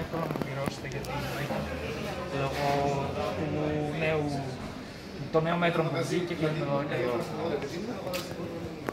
εύκολο να πληρώσετε γιατί λόγω του νέου, των νέων μέτρων που βγήκε και με 12 η ώρα.